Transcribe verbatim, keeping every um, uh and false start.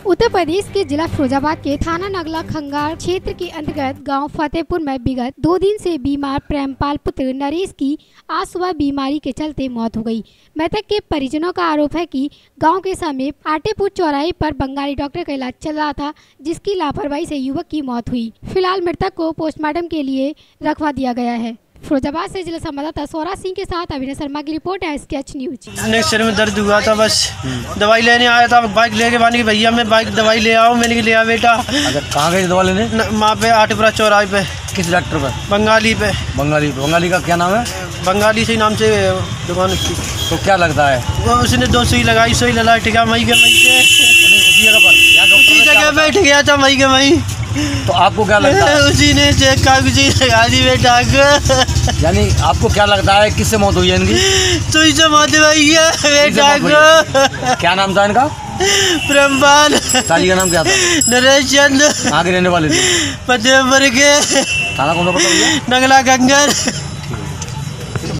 उत्तर प्रदेश के जिला फिरोजाबाद के थाना नगला खंगार क्षेत्र के अंतर्गत गांव फतेहपुर में विगत दो दिन से बीमार प्रेमपाल पुत्र नरेश की आज सुबह बीमारी के चलते मौत हो गई। मृतक के परिजनों का आरोप है कि गांव के समीप आटेपुर चौराहे पर बंगाली डॉक्टर का इलाज चल रहा था, जिसकी लापरवाही से युवक की मौत हुई। फिलहाल मृतक को पोस्टमार्टम के लिए रखवा दिया गया है। फिरोजाबाद से जिला संवाददाता सौराज सिंह के साथ अभिनय शर्मा की रिपोर्ट है, स्केच न्यूज। सिर में दर्द हुआ था, बस दवाई लेने आया था। बाइक लेके बानी भैया मैं बाइक दवाई ले आओ, मैंने लिया बेटा। अगर कहाँ गए दवा लेने? वहाँ पे आटेपुरा चौराहे पे। किस डॉक्टर पर? बंगाली पे। बंगाली बंगाली का क्या नाम है? बंगाली से नाम से दुकान उसकी। तो क्या लगता है? वो उसने दो सुई लगाई, सुई लगा टिका मई के मई के उसी जगह बैठ गया था मई के मई। तो आपको क्या लगता है? उसी ने चेक कागजी लगा दी बेटा। यानी आपको क्या लगता है किससे मौत हुई है इनकी? सुई से मौत हुई है बेटा को। क्या नाम था इनका? प्रेमपाल। ताजी का नाम क्या था? नरेश चंद। कहाँ के रहने वाले थे? फतेहपुर के। थाना कौन सा पड़ता है? नगला खंगार।